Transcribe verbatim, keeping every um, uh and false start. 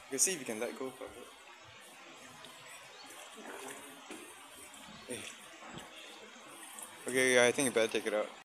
You can see if you can let go of it. Hey. Okay, yeah, I think you better take it out.